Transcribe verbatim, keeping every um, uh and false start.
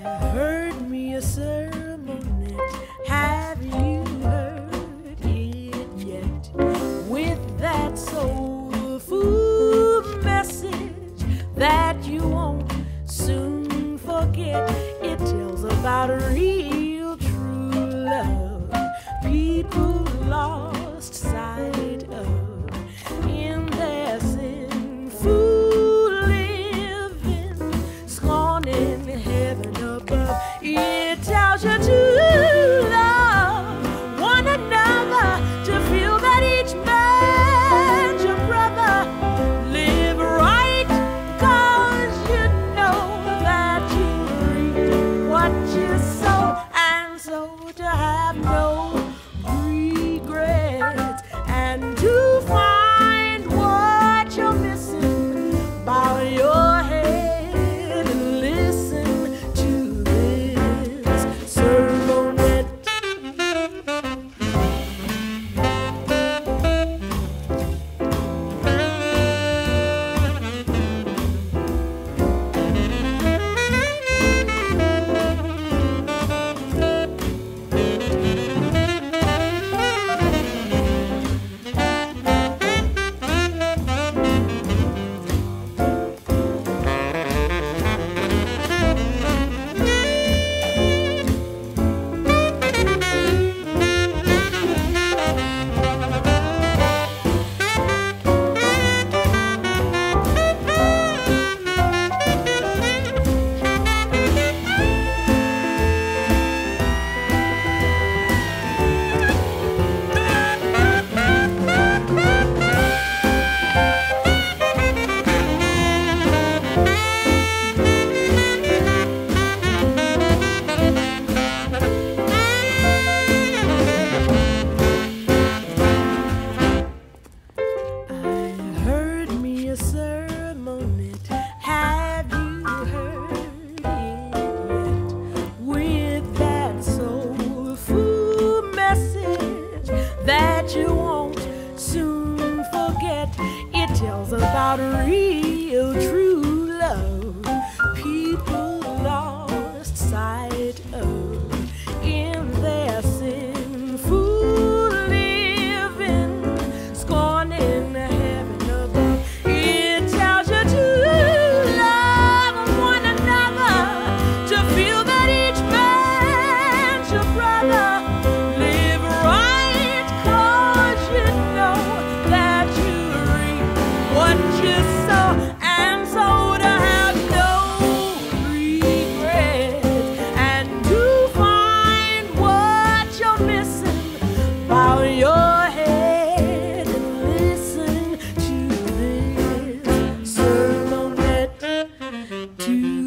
heard me a sermon. Have you heard it yet? With that soulful message that you won't soon forget. It tells about real true love people lost sight of in their sinful living, scorning heaven above. It tells you to love one another, to feel that each man's your brother. Live right, 'cause you know that you reap what you sow, and so to have no regrets, and to find what you're missing, bow your head and listen to this sermonette. Sermonette, have you heard it yet? With that soulful message that you won't soon forget. It tells about real true love people lost sight of in their sinful living, scorning heaven above. Bow your head and listen to this sermonette. To